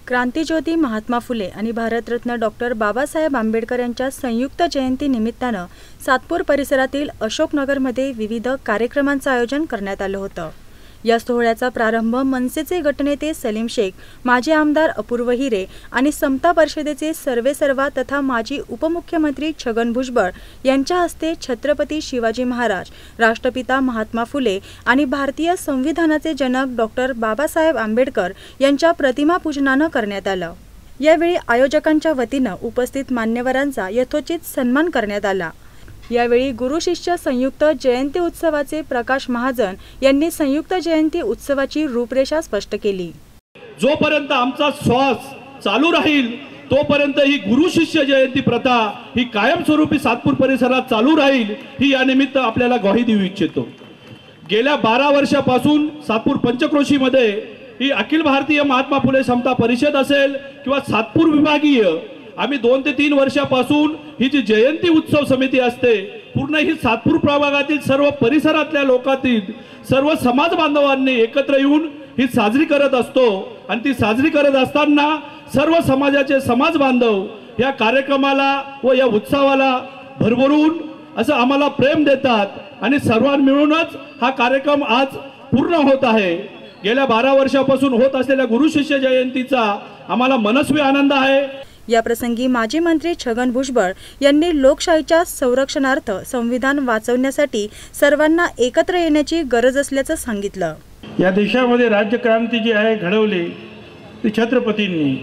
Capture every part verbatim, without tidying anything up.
क्रांतिज्योती महात्मा फुले आणि भारतरत्न डॉक्टर बाबासाहेब आंबेडकर यांच्या संयुक्त जयंती निमित्तानं सातपूर परिसरातील अशोकनगरमध्ये विविध कार्यक्रमांचं आयोजन करण्यात आलं होतं। या सोहळ्याचा प्रारंभ मनसेचे गटनेते सलीम शेख, माजी आमदार अपूर्व हिरे आणि समता परिषदेचे सर्वेसर्वा तथा माजी उपमुख्यमंत्री छगन भुजबळ यांच्या हस्ते छत्रपती शिवाजी महाराज, राष्ट्रपिता महात्मा फुले आणि भारतीय संविधानाचे जनक डॉक्टर बाबासाहेब आंबेडकर यांच्या प्रतिमा पूजनानं करण्यात आलं। यावेळी आयोजकांच्या वतीनं उपस्थित मान्यवरांचा यथोचित सन्मान करण्यात आला। यावेळी गुरु शिष्य संयुक्त जयंती उत्सवाचे प्रकाश महाजन यांनी संयुक्त जयंती उत्सवाची रूपरेषा स्पष्ट केली। जोपर्यंत आमचा श्वास चालू राहील तोपर्यंत ही गुरु शिष्य जयंती प्रथा ही कायमस्वरूपी सातपूर परिसरात चालू राहील, ही या निमित्त आपल्याला ग्वाही देऊ इच्छितो। गेल्या बारा वर्षापासून सातपूर पंचक्रोशी मध्ये ही अखिल भारतीय महात्मा फुले समता परिषद असेल किंवा सातपूर विभागीय, आम्ही दोन ते तीन वर्षापासून ही जी जयंती उत्सव समिती असते पूर्ण ही सातपूर प्रभागातील सर्व परिसरातल्या लोकांतील सर्व समाज बांधवांनी एकत्र येऊन ही साजरी करत असतो। आणि ती साजरी करत असताना सर्व समाजाचे समाज बांधव या कार्यक्रमाला व या उत्सवाला भरभरून असं आम्हाला प्रेम देतात आणि सर्वांनी मिळूनच हा कार्यक्रम आज पूर्ण होत आहे। गेल्या बारा वर्षापासून होत असलेल्या गुरु शिष्य जयंतीचा आम्हाला मनस्वी आनंद आहे। या प्रसंगी माजी मंत्री छगन भुजबळ यांनी लोकशाहीच्या संरक्षणार्थ संविधान वाचवण्यासाठी सर्वांना एकत्र येण्याची गरज असल्याचं सांगितलं। या देशामध्ये राज्यक्रांती जी आहे घडवली ती छत्रपतींनी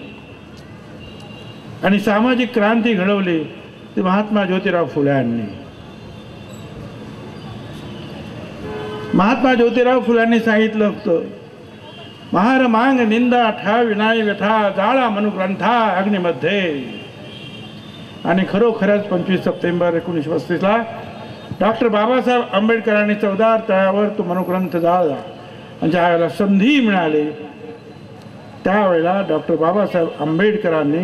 आणि सामाजिक क्रांती घडवली ती महात्मा ज्योतिराव फुले यांनी। महात्मा ज्योतिराव फुल्यांनी सांगितलं होतं, महार मांग निंदा ठा विनाय व्यथा जाळा मनुग्रंथा अग्निमध्ये। आणि खरोखरच पंचवीस सप्टेंबर एकोणीसशे पस्तीसला डॉक्टर बाबासाहेब आंबेडकरांनी चौदार तळ्यावर तो मनुग्रंथ जाळला आणि ज्यावेळेला संधी मिळाली त्यावेळेला डॉक्टर बाबासाहेब आंबेडकरांनी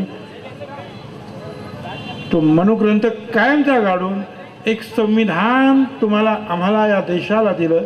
तो मनुग्रंथ कायमचा गाडून एक संविधान तुम्हाला आम्हाला या देशाला दिलं।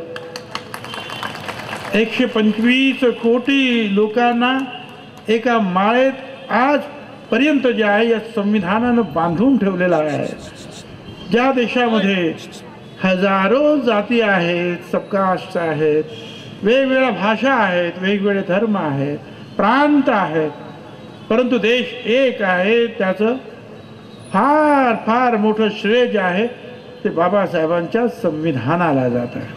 एकशे पंचवीस कोटी लोकांना एका माळेत आजपर्यंत जे आहे या संविधानानं बांधून ठेवलेला आहे। ज्या देशामध्ये हजारो जाती आहेत, सबकास्ट आहेत, वेगवेगळ्या भाषा आहेत, वेगवेगळे धर्म आहेत, प्रांत आहेत, परंतु देश एक आहे, त्याचं फार फार मोठं श्रेय जे आहे ते बाबासाहेबांच्या संविधानाला जात आहे।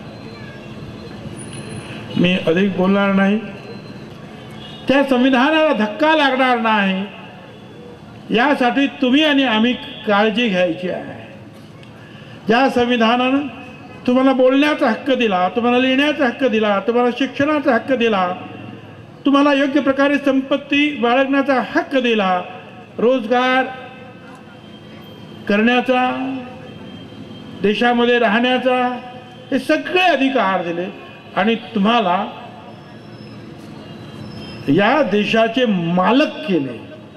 मी अधिक बोलणार नाही। त्या संविधानाला धक्का लागणार नाही यासाठी तुम्ही आणि आम्ही काळजी घ्यायची आहे। ज्या संविधानानं तुम्हाला बोलण्याचा हक्क दिला, तुम्हाला लिहिण्याचा हक्क दिला, तुम्हाला शिक्षणाचा हक्क दिला, तुम्हाला योग्य प्रकारे संपत्ती बाळगण्याचा हक्क दिला, रोजगार करण्याचा, देशामध्ये राहण्याचा, हे सगळे अधिकार दिले आणि तुम्हाला या देशाचे मालक केले।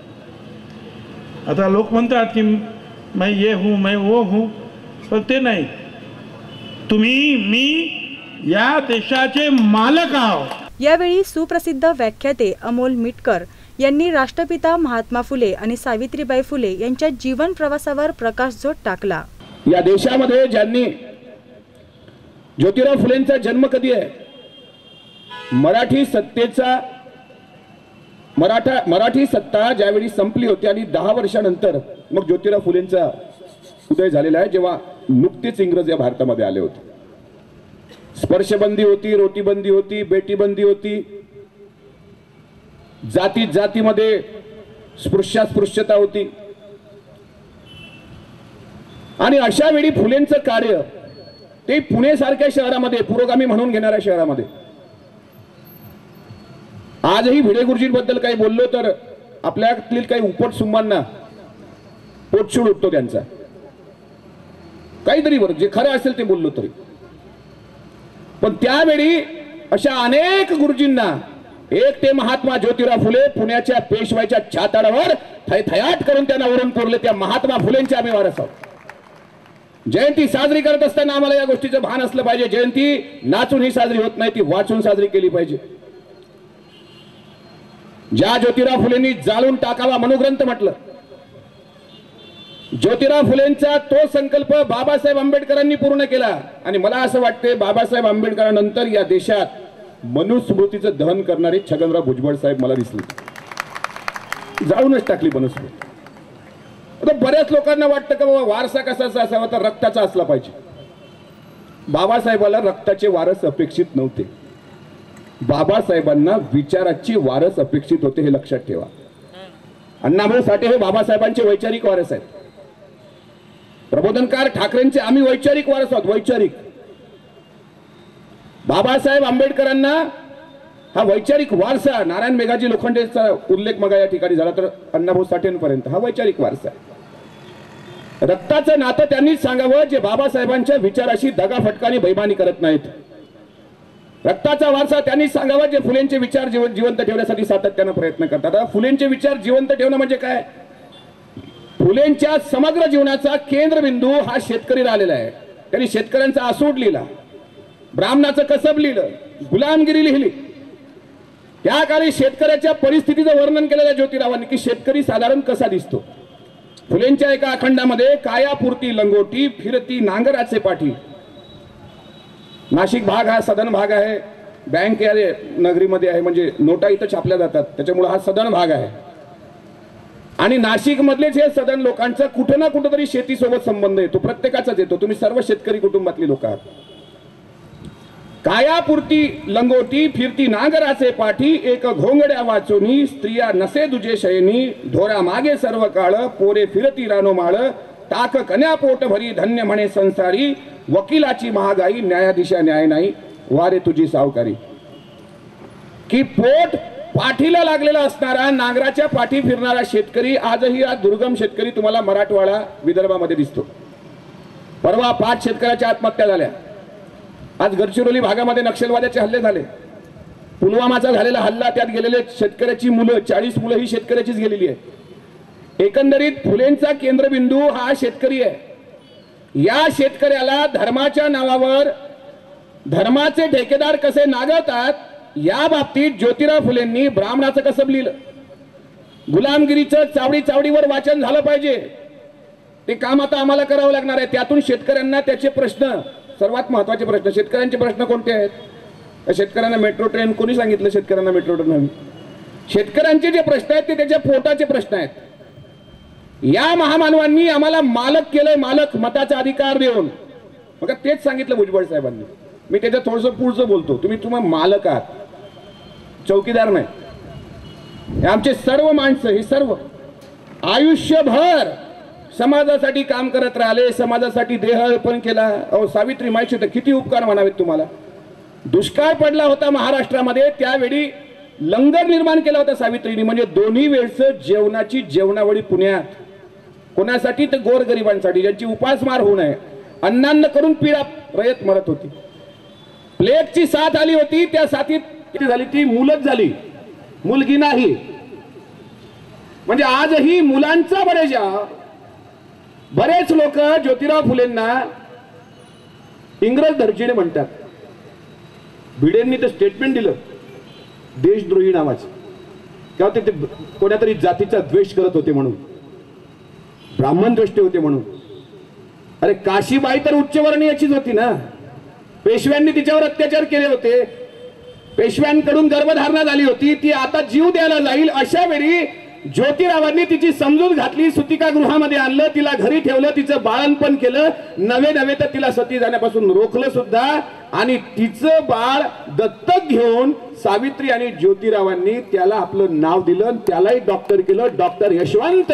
आता लोक म्हणतात की मैं ये हूँ मैं वो हूँ, पण ते नाही, तुम्ही मी या देशाचे मालक आहोत। यावेळी सुप्रसिद्ध व्याख्याते अमोल मिटकर यांनी राष्ट्रपिता महात्मा फुले आणि सावित्रीबाई फुले यांच्या जीवन प्रवासावर प्रकाशझोत टाकला। या देशामध्ये ज्यांनी ज्योतिराव फुलेंचा जन्म कधी आहे, मराठी सत्तेचा मराठा मराठी सत्ता ज्यावेळी संपली होती आणि दहा वर्षानंतर मग ज्योतिराव फुलेंचा उदय झालेला आहे, जेव्हा नुकतेच इंग्रज या भारतामध्ये आले होते। स्पर्शबंदी होती, रोटीबंदी होती, बेटीबंदी होती, जाती जातीमध्ये स्पृश्यास्पृश्यता होती आणि अशा वेळी फुलेंचं कार्य ते पुणे सारख्या शहरामध्ये, पुरोगामी म्हणून घेणाऱ्या शहरामध्ये, आजही भिडे गुरुजींबद्दल काही बोललो तर आपल्यातील काही उपट सुंबांना पोटशूळ उठतो त्यांचा, काहीतरी बरं जे खरं असेल ते बोललो तरी। पण त्यावेळी अशा अनेक गुरुजींना एक ते महात्मा ज्योतिराव फुले पुण्याच्या पेशवाईच्या छाताडावर थैथयाट करून त्यांना वरून कोरले। त्या महात्मा फुलेंचे आम्ही वारस आहोत। जयंती साजरी करत असताना आम्हाला या गोष्टीचं भान असलं पाहिजे, जयंती नाचून ही साजरी होत नाही, ती वाचून साजरी केली पाहिजे। ज्या ज्योतिराव फुलेंनी जाळून टाकावा मनोग्रंथ म्हटलं, ज्योतिराव फुलेंचा तो संकल्प बाबासाहेब आंबेडकरांनी पूर्ण केला. आणि मला असं वाटते बाबासाहेब आंबेडकरांनंतर या देशात मनुस्मृतीचं दहन करणारे छगनराव भुजबळ साहेब मला दिसले. जाळूनच टाकली मनुस्मृती. आता बऱ्याच लोकांना वाटतं का बाबा वारसा कसाचा असावा तर रक्ताचा असला पाहिजे. बाबासाहेबाला रक्ताचे वारस अपेक्षित नव्हते, बाबासाहेबांना विचाराची वारस अपेक्षित होते, हे लक्षात ठेवा. अण्णाभाऊ साठे हे बाबासाहेबांचे वैचारिक वारस आहेत. प्रबोधनकार ठाकरेंचे आम्ही वैचारिक वारस आहोत, वैचारिक. बाबासाहेब आंबेडकरांना हा वैचारिक वारसा, नारायण मेघाजी लोखंडेचा उल्लेख मग या ठिकाणी झाला तर अण्णाभाऊ साठेंपर्यंत हा वैचारिक वारसा आहे. रक्ताचं नातं त्यांनीच सांगावं जे बाबासाहेबांच्या विचाराशी दगाफटकाने बैमानी करत नाहीत. रक्ताचा वारसा त्यांनीच सांगावा जे फुलेंचे विचार जीवन जिवंत ठेवण्यासाठी सातत्याने प्रयत्न करतात. फुलेंचे विचार जिवंत ठेवणं म्हणजे काय? फुलेंच्या समग्र जीवनाचा केंद्रबिंदू हा शेतकरी राहिलेला आहे. त्यांनी शेतकऱ्यांचा आसूड लिहिला, ब्राह्मणाचं कसब लिहिलं, गुलामगिरी लिहिली. त्या काळी शेतकऱ्याच्या परिस्थितीचं वर्णन केलेलं ज्योतिरावांनी की शेतकरी साधारण कसा दिसतो. फुलेंच्या एका अखंडामध्ये कायापुरती लंगोटी फिरती नांगराचे पाठी. नाशिक भाग हा सदन भाग आहे, बँक या नगरीमध्ये आहे, म्हणजे नोटा इथं छापल्या जातात, त्याच्यामुळे हा सदन भाग आहे. आणि नाशिक मधलेच हे सदन लोकांचा कुठे ना कुठेतरी शेतीसोबत संबंध येतो, प्रत्येकाचाच येतो. तुम्ही सर्व शेतकरी कुटुंबातली लोक आहात. कायापुरती लंगोटी फिरती नांगराचे पाठी, एक घोंगड्या वाचोनी स्त्रिया नसे दुजे शयनी, ढोरा मागे सर्व काळ पोरे फिरती रानो माळ, टाक कन्या पोट भरी धन्य म्हणे संसारी, वकिलाची महागाई न्यायाधीशा न्याय नाही, वारे तुझी सावकारी. की पोट पाठीला लागलेला असणारा नांगराच्या पाठी फिरणारा शेतकरी आजही हा दुर्गम शेतकरी तुम्हाला मराठवाडा विदर्भामध्ये दिसतो. परवा पाच शेतकऱ्याच्या आत्महत्या झाल्या. आज गडचिरोली भागामध्ये नक्षलवाद्याचे हल्ले झाले. पुलवामाचा झालेला हल्ला, त्यात गेलेले शेतकऱ्याची मुलं, चाळीस मुलं ही शेतकऱ्याचीच गेलेली आहे. एकंदरीत फुलेंचा केंद्रबिंदू हा शेतकरी आहे. या शेतकऱ्याला धर्माच्या नावावर धर्माचे ठेकेदार कसे नागवतात या बाबतीत ज्योतिराव फुलेंनी ब्राह्मणाचं कसब लिहिलं. गुलामगिरीचं चावडी चावडीवर वाचन झालं पाहिजे, ते काम आता आम्हाला करावं लागणार आहे. त्यातून शेतकऱ्यांना त्याचे प्रश्न, सर्वात महत्वाचे प्रश्न, शेतकऱ्यांचे प्रश्न कोणते आहेत? शेतकऱ्यांना मेट्रो ट्रेन कोणी सांगितलं? शेतकऱ्यांना मेट्रो ट्रेन हवी. शेतकऱ्यांचे जे प्रश्न आहेत ते त्याच्या पोटाचे प्रश्न आहेत. या महामानवांनी आम्हाला मालक केलंय, मालक, मताचा अधिकार देऊन. मग तेच सांगितलं भुजबळ साहेबांनी. मी त्याच्या थोडंसं पुढचं बोलतो. तुम्ही तुम्हाला मालक आहात, चौकीदार नाही. हे आमचे सर्व माणसं, हे सर्व आयुष्यभर समाजासाठी काम करत राहिले, समाजासाठी देह अर्पण केला. अहो सावित्री माहिती होतं, किती उपकार म्हणावेत तुम्हाला. दुष्काळ पडला होता महाराष्ट्रामध्ये, त्यावेळी लंगर निर्माण केला होता सावित्रीने, म्हणजे दोन्ही वेळचं जेवणाची जेवणावळी पुण्यात. कोणासाठी? तर गोरगरिबांसाठी, ज्यांची उपासमार होऊ नये. अन्नान्न करून पीडा रयत मरत होती. प्लेगची साथ आली होती, त्या साथीत किती झाली? ती मुलच झाली, मुलगी नाही. म्हणजे आजही मुलांचा बरेजा बरेच लोक ज्योतिराव फुलेंना इंग्रज दर्जेने म्हणतात. भिडेंनी तर स्टेटमेंट दिलं देशद्रोही नावाचं, किंवा ते कोणत्या तरी जातीचा द्वेष करत होते म्हणून, ब्राह्मण द्वेष्टे होते म्हणून. अरे काशीबाई तर उच्चवर्णीयाचीच होती ना. पेशव्यांनी तिच्यावर अत्याचार केले होते, पेशव्यांकडून गर्भधारणा झाली होती, ती आता जीव द्यायला जाईल. अशा वेळी ज्योतिरावांनी तिची समजूत घातली, सुतिकागृहामध्ये आणलं, तिला घरी ठेवलं, तिचं बाळणपण केलं, नवे नवे तर तिला सती जाण्यापासून रोखलं सुद्धा. आणि तिचं बाळ दत्तक घेऊन सावित्री आणि ज्योतिरावांनी त्याला आपलं नाव दिलं, त्यालाही डॉक्टर केलं, डॉक्टर यशवंत.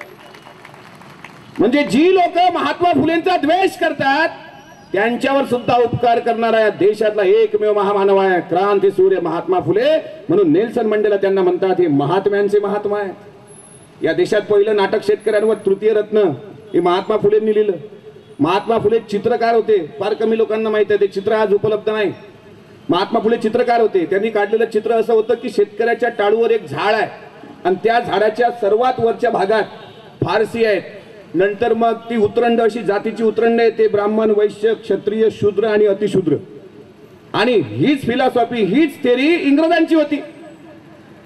म्हणजे जी लोक महात्मा फुलेंचा द्वेष करतात त्यांच्यावर सुद्धा उपकार करणारा या देशातला एकमेव महामानव आहे, क्रांती सूर्य महात्मा फुले. म्हणून नेल्सन मंडेला त्यांना म्हणतात हे महात्म्यांचे महात्मा आहेत. या देशात पहिलं नाटक शेतकऱ्यांवर तृतीय रत्न हे महात्मा फुलेंनी लिहिलं. महात्मा फुले चित्रकार होते, फार कमी लोकांना माहित आहे, ते चित्र आज उपलब्ध नाही. महात्मा फुले चित्रकार होते. त्यांनी काढलेलं चित्र असं होतं की शेतकऱ्याच्या टाळूवर एक झाड आहे आणि त्या झाडाच्या सर्वात वरच्या भागात फारसी आहेत, नंतर मग ती उतरंड, अशी जातीची उतरंड आहे, ते ब्राह्मण, वैश्य, क्षत्रिय, शूद्र आणि अतिशूद्र. आणि हीच फिलॉसॉफी, हीच थेरी इंग्रजांची होती.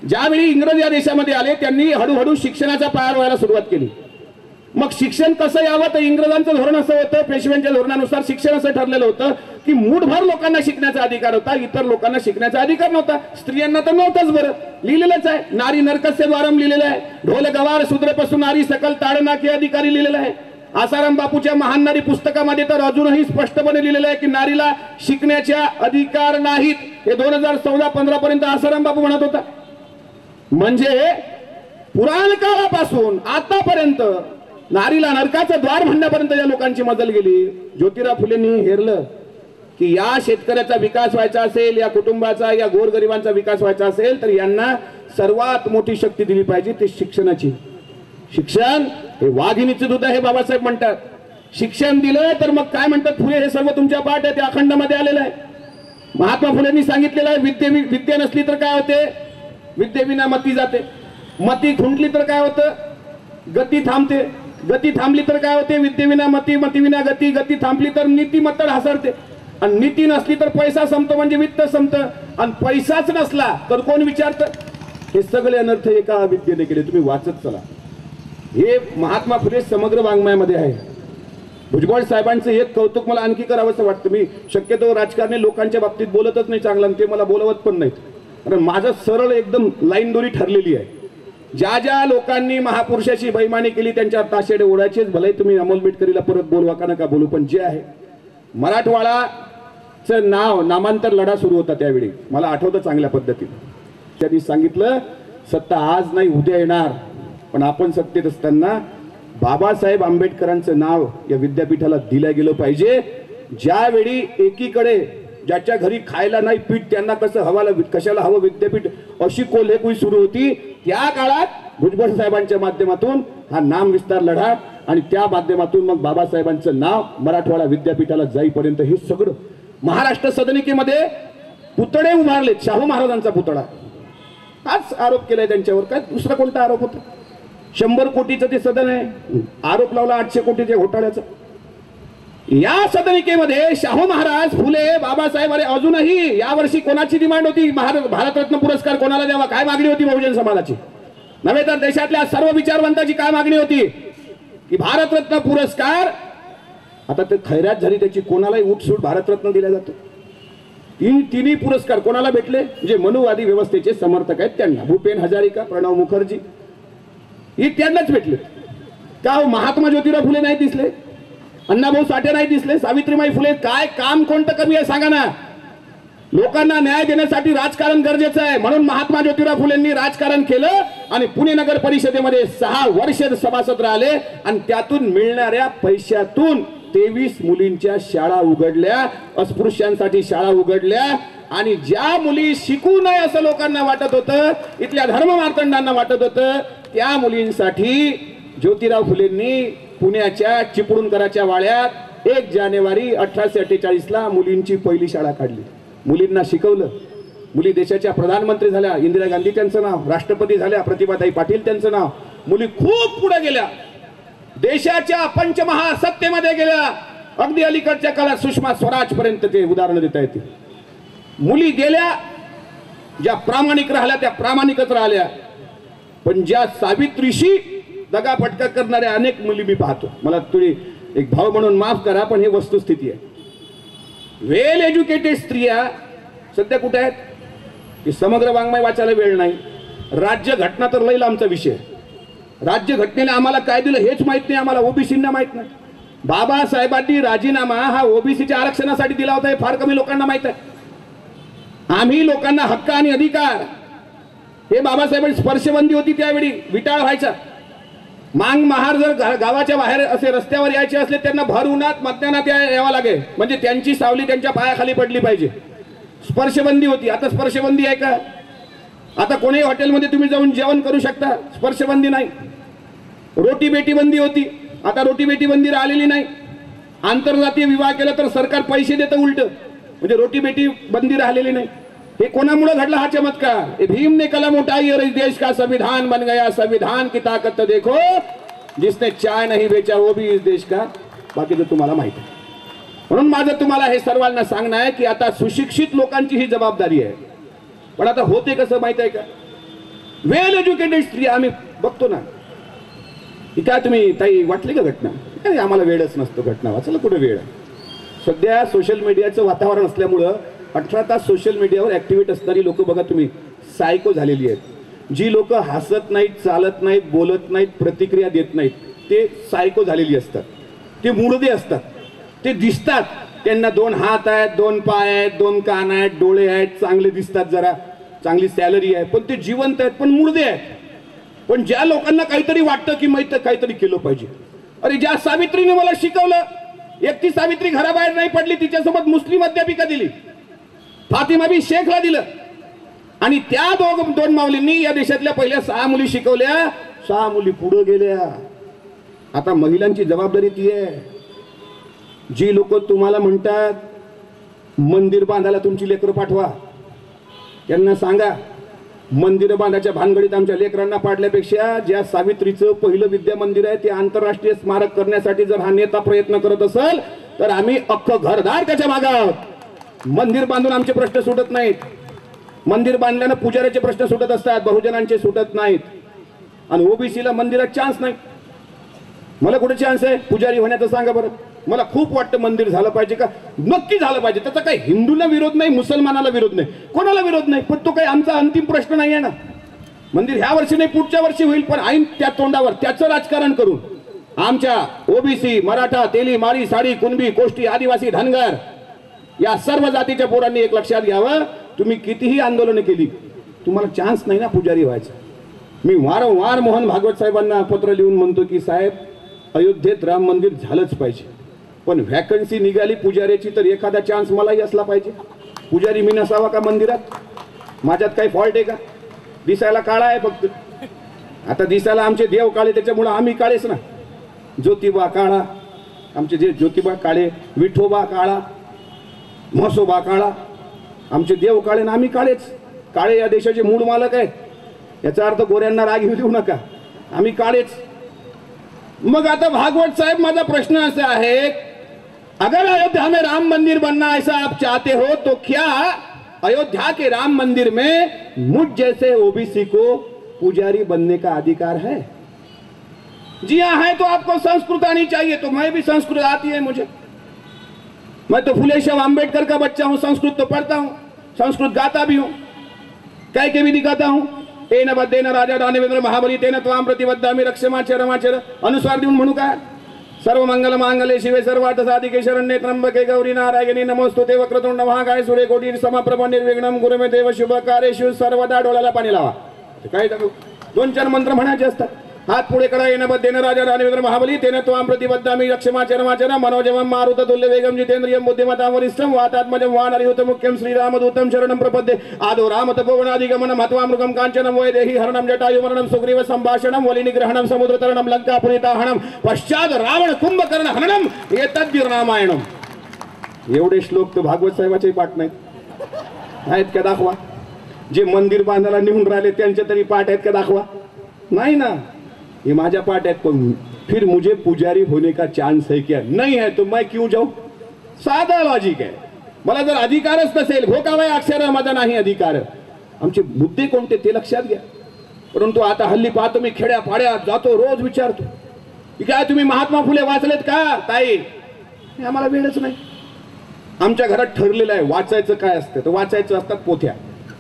ज्यावेळी इंग्रज या देशामध्ये आले त्यांनी हळूहळू शिक्षणाचा पाया रोवायला सुरुवात केली. मग शिक्षण कसं यावं तर इंग्रजांचं धोरण असं होतं, पेशव्यांच्या धोरणानुसार शिक्षण असं ठरलेलं होतं की मूठभर लोकांना शिकण्याचा अधिकार होता, इतर लोकांना शिकण्याचा अधिकार नव्हता. स्त्रियांना तर नव्हताच. बरं लिहिलेलंच आहे, नारी नरकस्य द्वारम लिहिलेलं आहे, ढोल गवार शूद्रपासून नारी सकल ताडना के अधिकारी लिहिलेलं आहे. आसाराम बापूच्या महान नारी पुस्तकामध्ये तर अजूनही स्पष्टपणे लिहिलेलं आहे की नारीला शिकण्याच्या अधिकार नाहीत. हे दोन हजार चौदा पंधरा पर्यंत आसाराम बापू म्हणत होता. म्हणजे पुराण काळापासून आतापर्यंत नारीला नरकाचं द्वार म्हणण्यापर्यंत या लोकांची मजल गेली. ज्योतिराव फुलेंनी हेरलं की या शेतकऱ्याचा विकास व्हायचा असेल, या कुटुंबाचा, या गोरगरिबांचा विकास व्हायचा असेल तर यांना सर्वात मोठी शक्ती दिली पाहिजे ते शिक्षणाची. शिक्षण हे वाघिणीचं दूध आहे बाबासाहेब म्हणतात. शिक्षण दिलं तर मग काय म्हणतात फुले, हे सर्व तुमच्या पाठ आहे ते अखंडमध्ये आलेलं आहे. महात्मा फुलेंनी सांगितलेलं आहे विद्ये विद्या नसली तर काय होते, विद्येविना मती जाते, मती खुंटली तर काय होतं, गती थांबते, गती थांबली तर काय होते, विद्येविना मती, मतीविना गती, गती थांबली तर नीती मतड हसरते, आणि नीती नसली तर पैसा संपतो म्हणजे वित्त संपतं, आणि पैसाच नसला तर कोण विचारतं. हे सगळे अनर्थ एका विद्येने केले. तुम्ही वाचत चला. हे महात्मा फुले समग्र वाङ्मयामध्ये आहे. भुजबळ साहेबांचं एक कौतुक मला आणखी करावंसं वाटतं. मी शक्यतो राजकारणी लोकांच्या बाबतीत बोलतच नाही चांगलं, आणि ते मला बोलवत पण नाहीत, कारण माझं सरळ एकदम लाईन दोरी ठरलेली आहे. ज्या ज्या लोकांनी महापुरुषाची बैमानी केली त्यांच्या ताशेडे ओढायचेच. भले तुम्ही अमोल मिटकरीला परत बोलवा का नका बोलू, पण जे आहे मराठवाडाचं नाव नामांतर लढा सुरू होता त्यावेळी मला आठवतं चांगल्या पद्धतीने. त्यांनी सांगितलं सत्ता आज नाही उद्या येणार, पण आपण सत्तेत असताना बाबासाहेब आंबेडकरांचं नाव या विद्यापीठाला दिलं गेलं पाहिजे. ज्यावेळी एकीकडे ज्याच्या घरी खायला नाही पीठ त्यांना कसं हवाला कशाला हवं विद्यापीठ अशी कोल्हेकुई सुरू होती, त्या काळात भुजबळ साहेबांच्या माध्यमातून हा नाम विस्तार लढा आणि त्या माध्यमातून मग बाबासाहेबांचं नाव मराठवाडा विद्यापीठाला जाईपर्यंत हे सगळं महाराष्ट्र सदनिकेमध्ये पुतळे उभारलेत. शाहू महाराजांचा पुतळा हाच आरोप केलाय त्यांच्यावर. काय दुसरा कोणता आरोप होता? शंभर कोटीचं ते सदन आहे, आरोप लावला आठशे कोटीच्या घोटाळ्याचा. या सदनिकेमध्ये शाहू महाराज, फुले, बाबासाहेब, अरे अजूनही यावर्षी कोणाची डिमांड होती? भारतरत्न पुरस्कार कोणाला द्यावा काय मागणी होती बहुजन समाजाची? नव्हे तर देशातल्या सर्व विचारवंतांची काय मागणी होती की भारतरत्न पुरस्कार. आता ते खैरात झाली त्याची, कोणालाही उठसूट भारतरत्न दिला जातो. तीन तिन्ही पुरस्कार कोणाला भेटले? जे मनुवादी व्यवस्थेचे समर्थक आहेत त्यांना. भूपेन हजारिका, प्रणव मुखर्जी हे त्यांनाच भेटले. का हो महात्मा ज्योतिराव फुले नाही दिसले? अण्णाभाऊ साठे नाही दिसले? सावित्रीबाई फुले? काय काम कोणतं कमी आहे सांगा ना? लोकांना न्याय देण्यासाठी राजकारण गरजेचं आहे, म्हणून महात्मा ज्योतिराव फुलेंनी राजकारण केलं आणि पुणे नगर परिषदेमध्ये सहा वर्ष सभासद राहिले आणि त्यातून मिळणाऱ्या पैशातून तेवीस मुलींच्या शाळा उघडल्या, अस्पृश्यांसाठी शाळा उघडल्या. आणि ज्या मुली शिकू नये असं लोकांना वाटत होतं, इथल्या धर्ममार्तंडांना वाटत होतं, त्या मुलींसाठी ज्योतिराव फुलेंनी पुण्याच्या चिपळूणकराच्या वाड्यात एक जानेवारी अठराशे अठ्ठेचाळीस ला मुलींची पहिली शाळा काढली. मुलींना शिकवलं. मुली देशाच्या प्रधानमंत्री झाल्या, इंदिरा गांधी त्यांचं नाव, राष्ट्रपती झाल्या, प्रतिभाताई पाटील त्यांचं नाव. मुली खूप पुढे गेल्या, देशाच्या पंचमहासत्तेमध्ये गेल्या. अगदी अलीकडच्या काळात सुषमा स्वराज पर्यंत ते उदाहरण देता येतील. मुली गेल्या, ज्या प्रामाणिक राहिल्या त्या प्रामाणिकच राहिल्या, पण ज्या सावित्रीशी दगाफटका करणाऱ्या अनेक मुली मी पाहतो. मला थोडी एक भाव म्हणून माफ करा, पण ही वस्तुस्थिती आहे. वेल एज्युकेटेड स्त्रिया सध्या कुठे आहेत? की समग्र वाङ्मय वाचायला वेळ नाही. राज्य घटना तर लई लांबचा विषय. राज्य घटनेने आम्हाला काय दिलं हेच माहित नाही, आम्हाला ओबीसींना माहित नाही. बाबासाहेबांनी राजीनामा हा ओबीसीच्या आरक्षणासाठी दिला होता हे फार कमी लोकांना माहित आहे. आम्ही लोकांना हक्क आणि अधिकार, हे बाबासाहेबांची स्पर्शबंदी होती त्यावेळी, विटाळ व्हायचा. मांग महार जर गावाच्या बाहेर असे रस्त्यावर यायचे असले त्यांना भर उन्हात मतदानात यावं लागेल, म्हणजे त्यांची सावली त्यांच्या पायाखाली पडली पाहिजे. स्पर्शबंदी होती. आता स्पर्शबंदी आहे का? आता कोणीही हॉटेलमध्ये तुम्ही जाऊन जेवण करू शकता, स्पर्शबंदी नाही. रोटी बेटी बंदी होती, आता रोटी बेटी बंदी राहिलेली नाही. आंतरजातीय विवाह केला तर सरकार पैसे देतं उलट, म्हणजे रोटी बेटी बंदी राहिलेली नाही. हे कोणामुळे घडला हा चमत्कार? ये भीम ने कलम उठाई और इस देश का संविधान बन गया. संविधान की ताकत तो देखो, जिसने चाय नहीं बेचा वो भी इस देश का. बाकी तर तुम्हाला माहिती आहे. म्हणून माझं तुम्हाला हे सर्वांना सांगणं आहे की आता सुशिक्षित लोकांची ही जबाबदारी आहे. पण आता होते कसं माहित आहे का? वेल एज्युकेटेड स्त्री आम्ही बघतो ना. ही काय तुम्ही ताई वाटली का घटना? नाही, आम्हाला वेळच नसतो घटना वाचायला, कुठे वेळ आहे. सध्या सोशल मीडियाचं वातावरण असल्यामुळं अठरा तास सोशल मीडियावर ऍक्टिव्हेट असणारी लोक बघा तुम्ही सायको झालेली आहेत. जी लोक हसत नाहीत, चालत नाहीत, बोलत नाहीत, प्रतिक्रिया देत नाहीत, ते सायको झालेली असतात. ते मुडदे असतात. ते दिसतात, त्यांना दोन हात आहेत, दोन पाय आहेत, दोन कान आहेत, डोळे आहेत, चांगले दिसतात, जरा चांगली सॅलरी आहे, पण ते जिवंत आहेत, पण मुडदे आहेत. पण ज्या लोकांना काहीतरी वाटतं की माहिती काहीतरी केलं पाहिजे, अरे ज्या सावित्रीने मला शिकवलं, एक ती सावित्री घराबाहेर नाही पडली, तिच्यासोबत मुस्लिम अध्यापिका दिली, फातिमा बी शेखला दिलं, आणि त्या दोघ दोन माऊलींनी या देशातल्या पहिल्या सहा मुली शिकवल्या, सहा मुली पुढे गेल्या. आता महिलांची जबाबदारी ती आहे. जी लोक तुम्हाला म्हणतात मंदिर बांधायला तुमची लेकरं पाठवा, त्यांना सांगा मंदिर बांधायच्या भानगडीत आमच्या लेकरांना पाडल्यापेक्षा ज्या सावित्रीचं पहिलं विद्या मंदिर आहे ते आंतरराष्ट्रीय स्मारक करण्यासाठी जर हा नेता प्रयत्न करत असेल तर आम्ही अख्खं घरदार त्याच्या मागे आहोत. मंदिर बांधून आमचे प्रश्न सुटत नाहीत. मंदिर बांधल्यानं पुजाऱ्याचे प्रश्न सुटत असतात, बहुजनांचे सुटत नाहीत. आणि ओबीसीला मंदिरात चान्स नाही. मला कुठे चान्स आहे पुजारी होण्याचा सांगा बरं. मला खूप वाटतं मंदिर झालं पाहिजे का, नक्की झालं पाहिजे. त्याचा काही हिंदूला विरोध नाही, मुसलमानाला विरोध नाही, कोणाला विरोध नाही, पण तो काही आमचा अंतिम प्रश्न नाही आहे ना. मंदिर ह्या वर्षी नाही पुढच्या वर्षी होईल, पण ऐन त्या तोंडावर त्याचं राजकारण करून आमच्या ओबीसी, मराठा, तेली, मारी, साडी, कुणबी, कोष्टी, आदिवासी, धनगर या सर्व जातीच्या पोरांनी एक लक्षात घ्यावं, तुम्ही कितीही आंदोलन केली तुम्हाला चान्स नाही ना पुजारी व्हायचा. मी वारंवार मोहन भागवत साहेबांना पत्र लिहून म्हणतो की साहेब अयोध्येत राम मंदिर झालंच पाहिजे, पण व्हॅकन्सी निघाली पुजाऱ्याची तर एखादा चान्स मलाही असला पाहिजे. पुजारी मी नसावा का मंदिरात? माझ्यात काही फॉल्ट आहे का? दिसायला काळा आहे फक्त. आता दिसायला आमचे देव काळे, त्याच्यामुळं आम्ही काळेच ना. ज्योतिबा काळा, आमचे जे ज्योतिबा काळे, विठोबा काळा, म्हसोबा काळा, आमचे देव काळे ना आम्ही काळेच. काळे या देशाचे मूळ मालक आहेत, याचा अर्थ गोऱ्यांना राग येऊ देऊ नका, आम्ही काळेच. मग आता भागवत साहेब माझा प्रश्न असा आहे, अगर अयोध्या में राम मंदिर बनना ऐसा आप चाहते हो तो क्या अयोध्या के राम मंदिर में मुझ जैसे ओबीसी को पुजारी बनने का अधिकार है? जी हाँ है, तो आपको संस्कृत आनी चाहिए. तो मैं भी संस्कृत आती है मुझे. मैं तो फुले शाह अम्बेडकर का बच्चा हूं, संस्कृत तो पढ़ता हूं, संस्कृत गाता भी हूं, कह के भी दिखाता हूं. तेन बद्धेन राजा दानवेंद्र महाबली तेन त्वाम प्रतिबद्धामि रक्षमाच रमाचर. अनुस्वार देऊन म्हणू काय? सर्व मंगल मांगल्ये शिवे सर्वार्थ साधिके शरण्ये त्र्यंबके गौरी नारायणी नमोस्तुते वक्रतुंड महाकाय सूर्यकोटी समप्रभ निर्विघ्नं गुरुमे देव शुभ कार्येषु सर्वदा. डोळ्याला पाणी लावा. काय दोन चार मंत्र म्हणायचे असतात. हात पुढे करा. येन बद्धेन राजा दानवेंद्र महाबली तेन त्वाम प्रतिबद्धामि रक्षमाच रमाचर. मनोजवं मारुत तुल्य वेगं जितेंद्रियं बुद्धिमतां वरिष्ठं वातात्मजं वानरयुत मुख्यं श्रीरामदूतं शरणं प्रपद्ये. आदो राम तपोवनादिगमनं मत्वा मृगं काञ्चनं वैदेही हरणं जटायुमरणं सुग्रीव संभाषणं वलिनिग्रहणं समुद्रतरणं लंकापुरीताहनं पश्चात रावण कुंभकर्ण हननं एतद्य रामायणं. एवढे श्लोक तर भागवत साहेबाचे पाठ नाहीत. आहेत का दाखवा. जे मंदिर बांधायला निघून राहिले त्यांचे तरी पाठ आहेत का दाखवा. नाही ना, ये माझ्या पाठ आहेत. पण फिर मुझे पुजारी होने का चांस है क्या? नहीं है तो मैं क्यों जाऊं? साधा लॉजिक आहे. मला जर अधिकारच नसेल, भोकावय अक्षर माझा नाही अधिकार. आमचे मुद्दे कोणते ते लक्षात घ्या. परंतु आता हल्ली पाहतो मी खेड्या पाड्यात जातो, रोज विचारतो की काय तुम्ही महात्मा फुले वाचलेत का ताई? आम्हाला वेळच नाही. आमच्या घरात ठरलेलं आहे वाचायचं काय असतं, तर वाचायचं असतात पोथ्या.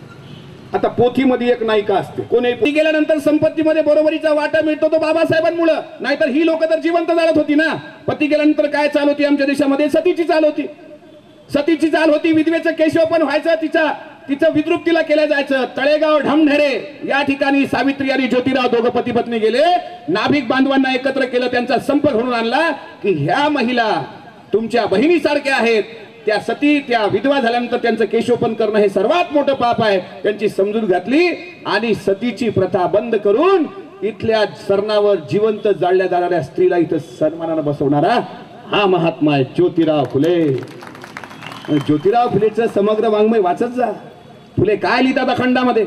आता पोथीमध्ये एक नायिका असते. कोणी पोथी गेल्यानंतर संपत्तीमध्ये बरोबरीचा वाटा मिळतो तो बाबासाहेबांमुळे. नाहीतर ही लोक तर जिवंत जाळत होती ना. पती गेल्यानंतर काय चाल होती आमच्या देशामध्ये? सतीची चाल होती. सतीची चाल होती. विधवेचं केशव पण व्हायचं, तिचा तिचं विद्रुप्तीला केलं जायचं. तळेगाव ढमढेरे या ठिकाणी सावित्री आणि ज्योतिराव दोघं पती पत्नी गेले. नाभिक बांधवांना एकत्र केलं, त्यांचा संप घडून आणला की ह्या महिला तुमच्या बहिणीसारख्या आहेत. त्या सती त्या विधवा झाल्यानंतर त्यांचं केशोपन करणं हे सर्वात मोठं पाप आहे. त्यांची समजूत घातली आणि सतीची प्रथा बंद करून इथल्या सरणावर जिवंत जाळल्या जाणाऱ्या स्त्रीला इथं सन्मानानं बसवणारा हा महात्मा आहे ज्योतिराव फुले. ज्योतिराव फुलेचं समग्र वाङ्मय वाचत जा. फुले काय लिहितात अखंडामध्ये?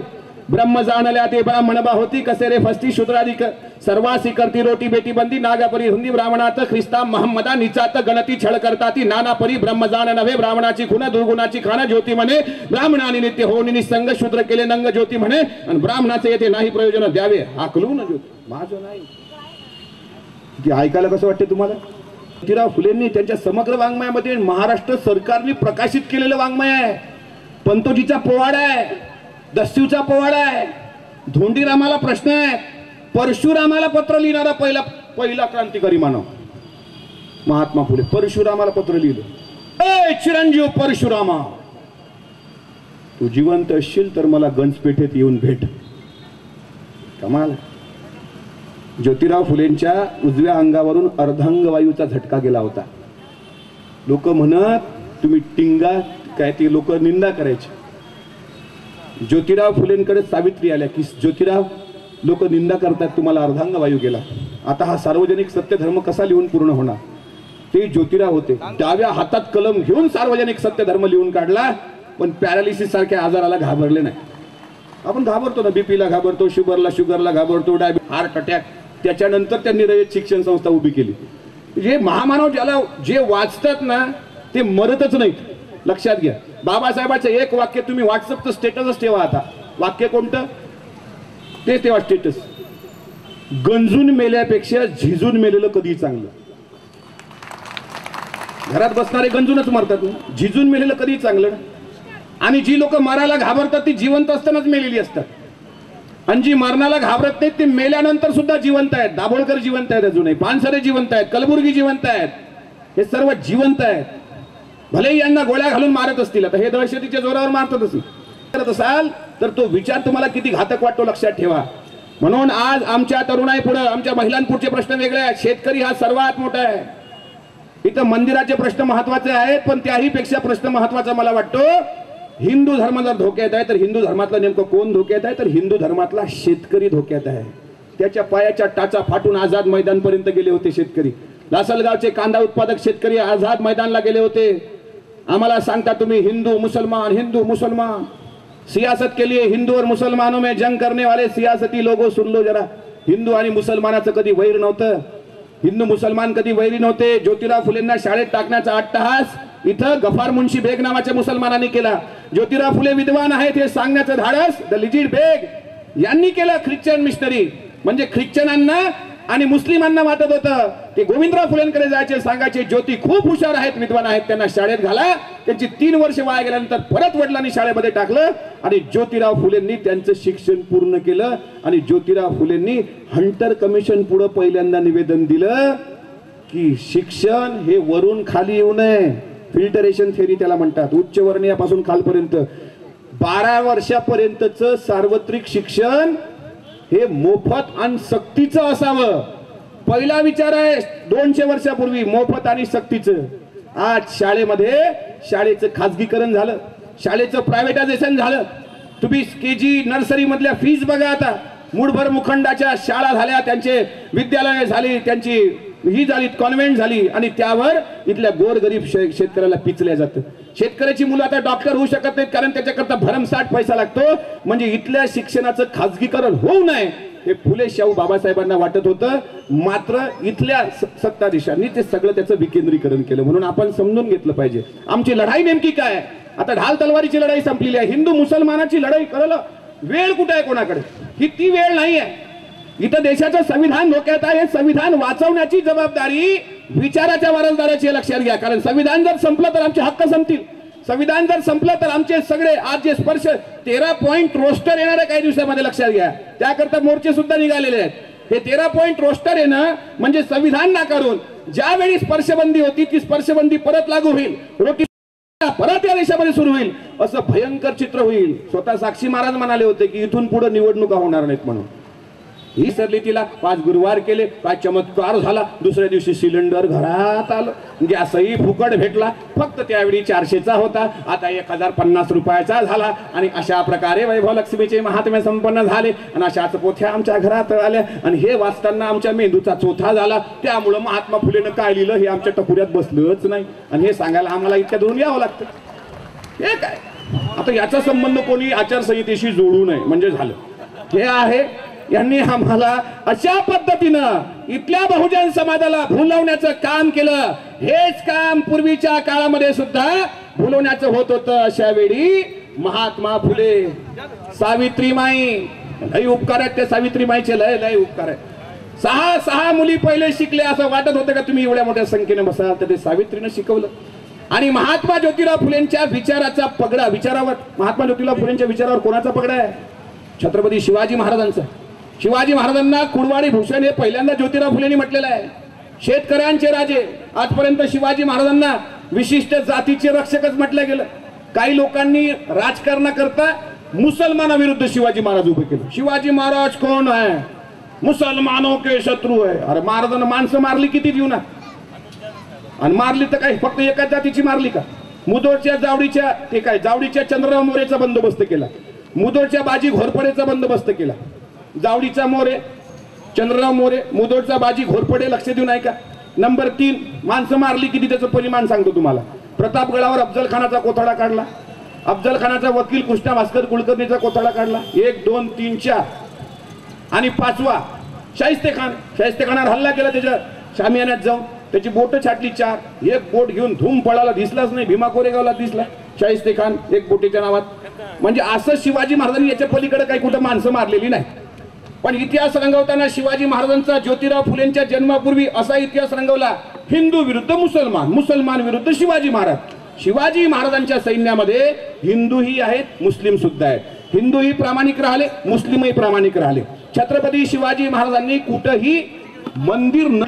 ब्रह्म जाणल्या ते ब्राह्मण बा होती कसे रे फस्ती शूद्राधिक सर्वासी करती रोटी बेटी बंदी नागापरी हुंदी ब्राह्मणात ख्रिस्ता महम्मदा निचात गणती छळ करता ती नाना परी ब्रह्म जाण नव्हे ब्राह्मणाची खुन दुर्गुणाची खाना ज्योती म्हणे ब्राह्मणाने नित्य होऊन निसंग शूद्र केले नंग ज्योती म्हणे आणि ब्राह्मणाचे येथे नाही प्रयोजन द्यावे हाकलून ज्योती माझं नाही. ती ऐकायला कसं वाटते तुम्हाला? ज्योतिराव फुलेंनी त्यांच्या समग्र वाङ्मयामध्ये महाराष्ट्र सरकारने प्रकाशित केलेलं वाङ्मय आहे. पंतोजीचा पोवाडा आहे, दस्यूचा पोवाडा आहे, धोंडीरामाला प्रश्न आहे, परशुरामाला पत्र लिहिणारा पहिला पहिला क्रांतिकारी मानव महात्मा फुले. परशुरामाला पत्र लिहिलं, ए चिरंजीव परशुरामा, तू जिवंत असशील तर मला गंजपेठेत येऊन भेट. कमाल. ज्योतिराव फुलेंच्या उजव्या अंगावरून अर्धांग वायूचा झटका गेला होता. लोक म्हणत तुम्ही टिंगा काय ते लोक निंदा करायची. ज्योतिराव फुलेंकडे सावित्री आल्या की ज्योतिराव लोक निंदा करतात तुम्हाला अर्धांग वायू गेला. आता हा सार्वजनिक सत्य धर्म कसा लिहून पूर्ण होणार? ते ज्योतिराव होते. डाव्या हातात कलम घेऊन सार्वजनिक सत्य धर्म लिहून काढला, पण पॅरालिसिस सारख्या आजाराला घाबरले नाही. आपण घाबरतो ना, बीपीला घाबरतो, शुगरला शुगरला घाबरतो, डायबिटीज, हार्ट अटॅक. त्याच्यानंतर त्यांनी रयत शिक्षण संस्था उभी केली. जे महामानव ज्याला जे वाचतात ना ते मरतच नाहीत. लक्षात घ्या. बाबासाहेबांचं एक वाक्य तुम्ही व्हॉट्सअपचं स्टेटसच ठेवा. आता वाक्य कोणतं ते ठेवा स्टेटस, गंजून मेल्यापेक्षा झिजून मेलेलं कधी चांगलं. घरात बसणारे गंजूनच मरतात, झिजून मेलेलं कधी चांगलं. आणि जी लोक मरायला घाबरतात ती जिवंत असतानाच मेलेली असतात, आणि जी मरणाला घाबरत नाहीत ते मेल्यानंतर सुद्धा जिवंत आहेत. दाभोळकर जिवंत आहेत, अजूनही पानसरे जिवंत आहेत, कलबुर्गी जिवंत आहेत, हे सर्व जिवंत आहेत. भले यांना गोळ्या घालून मारत असतील, आता हे दहशतीच्या जोरावर मारतात असेल करत असाल तर तो विचार तुम्हाला किती घातक वाटतो लक्षात ठेवा. म्हणून आज आमच्या तरुणाई पुढे आमच्या महिलांपुढचे प्रश्न वेगळे आहेत. शेतकरी हा सर्वात मोठा आहे. इथं मंदिराचे प्रश्न महत्वाचे आहेत, पण त्याही पेक्षा प्रश्न महत्वाचा मला वाटतो हिंदू धर्म जर धोक्यात आहे तर हिंदू धर्मातला नेमकं कोण धोक्यात आहे? तर हिंदू धर्मातला शेतकरी धोक्यात आहे. त्याच्या पायाच्या टाचा फाटून आझाद मैदान पर्यंत गेले होते शेतकरी. लासलगावचे कांदा उत्पादक शेतकरी आझाद मैदानला गेले होते. आम्हाला सांगता तुम्ही हिंदू मुसलमान हिंदू मुसलमान, सियासत के लिए हिंदू और मुसलमानों में जंग करने वाले सियासती लोगों सुन लो जरा. हिंदू आणि मुसलमानाचं कधी वैर नव्हतं. हिंदू मुसलमान कधी वैरी नव्हते. ज्योतिराव फुलेंना शाळेत टाकण्याचा अट्टहास इथं गफार मुन्शी बेग नावाच्या मुसलमानांनी केला. ज्योतिराव फुले विद्वान आहेत हे सांगण्याचं धाडस द लिजिड बेग यांनी केलं. ख्रिश्चन मिशनरी म्हणजे ख्रिश्चनांना आणि मुस्लिमांना वाटत होतं ते गोविंदराव फुलेंकडे जायचे, सांगायचे ज्योती खूप हुशार आहेत, विद्वान आहेत, त्यांना शाळेत घाला. त्यांची तीन वर्ष वाया गेल्यानंतर परत वडिलांनी शाळेमध्ये टाकलं आणि ज्योतिराव फुलेंनी त्यांचं शिक्षण पूर्ण केलं. आणि ज्योतिराव फुलेंनी हंटर कमिशन पुढे पहिल्यांदा निवेदन दिलं की शिक्षण हे वरून खाली येऊ नये. फिल्टरेशन थेरी त्याला म्हणतात. उच्चवर्णीयापासून खालपर्यंत बारा वर्षापर्यंतचं सार्वत्रिक शिक्षण हे मोफत आणि सक्तीचं असावं. पहिला विचार आहे दोनशे वर्षापूर्वी मोफत आणि सक्तीचं. आज शाळेमध्ये शाळेचं खाजगीकरण झालं, शाळेचं प्रायव्हेटायझेशन झालं. तुम्ही केजी नर्सरी मधल्या फीज बघा. आता मूळभर मुखंडाच्या शाळा झाल्या, त्यांचे विद्यालय झाली, त्यांची ही झाली कॉन्व्हेंट झाली, आणि त्यावर इथल्या गोरगरीब शेतकऱ्याला पिचल्या जातं. शेतकऱ्याची मुलं आता डॉक्टर होऊ शकत नाहीत कारण त्याच्याकरता भरमसाठ पैसा लागतो. म्हणजे इथल्या शिक्षणाचं खाजगीकरण होऊ नये हे फुले शाहू बाबासाहेबांना वाटत होतं. मात्र इथल्या सत्ताधीशांनी ते सगळं त्याचं विकेंद्रीकरण केलं. म्हणून आपण समजून घेतलं पाहिजे आमची लढाई नेमकी काय. आता ढाल तलवारीची लढाई संपलेली आहे. हिंदू मुसलमानाची लढाई करायला वेळ कुठे आहे कोणाकडे? ही ती वेळ नाही आहे. इथं देशाचं संविधान धोक्यात आहे. संविधान वाचवण्याची जबाबदारी विचाराच्या वारसदाराची लक्षात घ्या. कारण संविधान जर संपलं तर आमचे हक्क संपतील. संविधान जर संपलं तर आमचे सगळे आज जे स्पर्श तेरा पॉइंट रोस्टर येणार आहे काही दिवसामध्ये लक्षात घ्या. त्याकरता मोर्चे सुद्धा निघालेले आहेत. हे तेरा पॉइंट रोस्टर येणं म्हणजे संविधान नाकारून ज्यावेळी स्पर्शबंदी होती ती स्पर्शबंदी परत लागू होईल, रोटी परत या देशामध्ये सुरू होईल, असं भयंकर चित्र होईल. स्वतः साक्षी महाराज म्हणाले होते की इथून पुढे निवडणुका होणार नाहीत म्हणून. ही सरली तिला पाच गुरुवार केले, काय चमत्कार झाला. दुसऱ्या दिवशी सिलेंडर घरात आलं, गॅसही फुकट भेटला. फक्त त्यावेळी चारशेचा होता, आता एक हजार पन्नास रुपयाचा झाला. आणि अशा प्रकारे वैभव लक्ष्मीचे महात्म्य संपन्न झाले. आणि अशाच पोथ्या आमच्या घरात आल्या. आणि हे वाचताना आमच्या मेंदूचा चोथा झाला. त्यामुळं महात्मा फुलेनं काय लिहिलं हे आमच्या टपुऱ्यात बसलंच नाही. आणि हे सांगायला आम्हाला इतक्या दूरून यावं लागतं. हे काय आता याचा संबंध कोणी आचारसंहितेशी जोडू नये म्हणजे झालं. हे आहे यांनी आम्हाला अशा पद्धतीनं इथल्या बहुजन समाजाला भुलवण्याचं काम केलं. हेच काम पूर्वीच्या काळामध्ये सुद्धा भुलवण्याचं होत होतं. अशा वेळी महात्मा फुले, सावित्रीमाई, लय उपकार आहेत त्या सावित्रीमाईचे, लय लय उपकार आहेत. सहा सहा मुली पहिले शिकले असं वाटत होतं का तुम्ही एवढ्या मोठ्या संख्येने बसाल, तर ते सावित्रीनं शिकवलं. आणि महात्मा ज्योतिराव फुलेंच्या विचाराचा पगडा, विचारावर महात्मा ज्योतिराव फुलेंच्या विचारावर कोणाचा पगडा आहे? छत्रपती शिवाजी महाराजांचा. शिवाजी महाराजांना कुडवाडी भूषण हे पहिल्यांदा ज्योतिराव फुलेंनी म्हटलेलं आहे. शेतकऱ्यांचे राजे, आजपर्यंत शिवाजी महाराजांना विशिष्ट जातीचे रक्षकच म्हटलं गेलं. काही लोकांनी राजकारणाकरता मुसलमानाविरुद्ध शिवाजी महाराज उभे केले. शिवाजी महाराज कोण आहे? मुसलमानों के शत्रू आहे. अरे महाराजांना माणसं मारली किती जीवनात, आणि मारली तर काय फक्त एका जातीची मारली का? मुदोळच्या जावडीच्या ते काय जावडीच्या चंद्रराव मोरेचा बंदोबस्त केला, मुदोळच्या बाजी घोरपडेचा बंदोबस्त केला. जावडीचा मोरे चंद्रराव मोरे, मुदोळचा बाजी घोरपडे, लक्ष देऊन ऐका. नंबर तीन, माणसं मारली किती त्याचं परिमाण सांगतो तुम्हाला. प्रतापगडावर अफजल खानाचा कोथळा काढला, अफजल खानाचा वकील कृष्णा भास्कर कुलकर्णीचा कोथळा काढला. एक दोन तीन चार. आणि पाचवा शाहिस्ते खान, शाहिस्ते खानावर हल्ला केला त्याच्या शामियान्यात जाऊन, त्याची बोट छाटली चार. एक बोट घेऊन धूम पळाला, दिसलाच नाही. भीमा कोरेगावला दिसला शाहिस्ते खान एक बोटीच्या नावात. म्हणजे असं शिवाजी महाराजांनी याच्या पलीकडे काही कुठं माणसं मारलेली नाही. पण इतिहास रंगवताना शिवाजी महाराजांचा ज्योतिराव फुलेंच्या जन्मापूर्वी असा इतिहास रंगवला, हिंदू विरुद्ध मुसलमान, मुसलमान विरुद्ध शिवाजी महाराज. शिवाजी महाराजांच्या सैन्यामध्ये हिंदूही आहेत, मुस्लिम सुद्धा आहेत. हिंदूही प्रामाणिक राहिले, मुस्लिमही प्रामाणिक राहिले. छत्रपती शिवाजी महाराजांनी कुठंही मंदिर न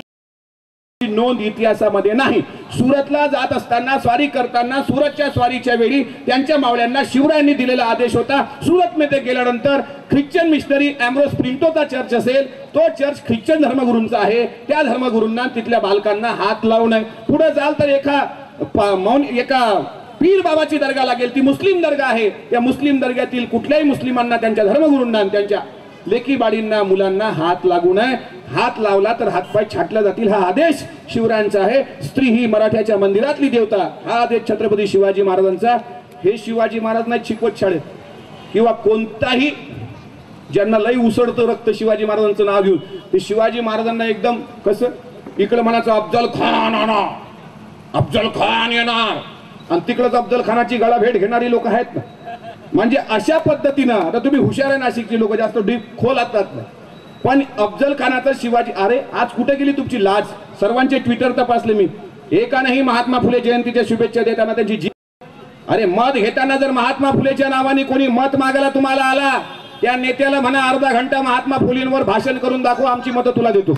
नोंद इतिहासामध्ये नाही. सुरतला जात असताना, स्वारी करताना, सुरतच्या स्वारीच्या वेळी त्यांच्या मावळ्यांना शिवरायांनी दिलेला आदेश होता, सुरत मध्ये गेल्यानंतर ख्रिश्चन मिशनरी अँब्रोस प्रिंटोचा चर्च असेल, तो चर्च ख्रिश्चन धर्मगुरूंचा आहे, त्या धर्मगुरूंना तिथल्या बालकांना हात लावू नये. पुढे जाल तर एका मौन एका पीर बाबाची दर्गा लागेल, ती मुस्लिम दर्गा आहे. त्या मुस्लिम दर्ग्यातील कुठल्याही मुस्लिमांना, त्यांच्या धर्मगुरूंना, त्यांच्या लेकी बाळींना, मुलांना हात लागू नये. हात लावला तर हातपाय छाटले जातील, हा आदेश शिवरायांचा आहे. स्त्री ही मराठ्याच्या मंदिरातली देवता, हा आदेश छत्रपती शिवाजी महाराजांचा. हे शिवाजी महाराज नाही शिकवत शाळेत, किंवा कोणताही ज्यांना लई उसळतं रक्त शिवाजी महाराजांचं नाव घेऊन, ते शिवाजी महाराजांना एकदम कसं इकडे म्हणायचं अफजल खान आणा, अफजल खान येणार, आणि तिकडंच अफजल खानाची गळा भेट घेणारी लोक आहेत ना. म्हणजे अशा पद्धतीनं, आता तुम्ही हुशार आहे नाशिकची लोक, जास्त डीप खोल असतात ना, पण अफजल खानाचा शिवाजी, अरे आज कुठे गेली तुमची लाज? सर्वांचे ट्विटर तपासले मी, एका नाही महात्मा फुले जयंतीच्या शुभेच्छा देताना त्यांची जी, अरे मत घेताना जर महात्मा फुलेच्या नावाने कोणी मत मागायला तुम्हाला आला, त्या नेत्याला म्हणा अर्धा घंटा महात्मा फुलेंवर भाषण करून दाखव, आमची मतं तुला देतो.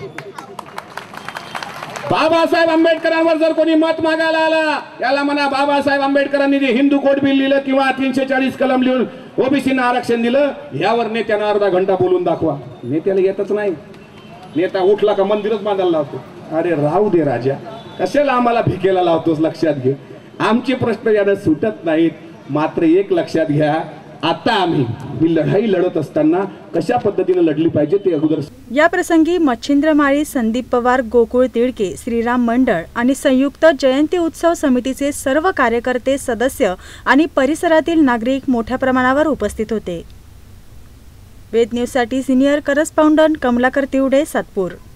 बाबासाहेब आंबेडकरांवर जर कोणी मत मागायला आला, त्याला म्हणा बाबासाहेब आंबेडकरांनी जे हिंदू कोड बिल लिहिलं किंवा तीनशे चाळीस कलम लिहून ओबीसीना आरक्षण दिलं, यावर नेत्यानं अर्धा घंटा बोलून दाखवा. नेत्याला येतच नाही. नेता उठला का मंदिरच बांधायला लावतो. अरे राहू दे राजा, कशाला आम्हाला भिकेला लावतोस? लक्षात घे, आमचे प्रश्न यानं सुटत नाहीत. मात्र एक लक्षात घ्या, आता आम्ही ही लढाई लढत असताना कशा पद्धतीने लढली पाहिजे ते अगोदर. या प्रसंगी मच्छिंद्र माळी, संदीप पवार, गोकुळ तिडके, श्रीराम मंडळ आणि संयुक्त जयंती उत्सव समितीचे सर्व कार्यकर्ते, सदस्य आणि परिसरातील नागरिक मोठ्या प्रमाणावर उपस्थित होते. वेद न्यूजसाठी सिनियर करस्पॉन्डंट कमलाकर तिवडे, सातपूर.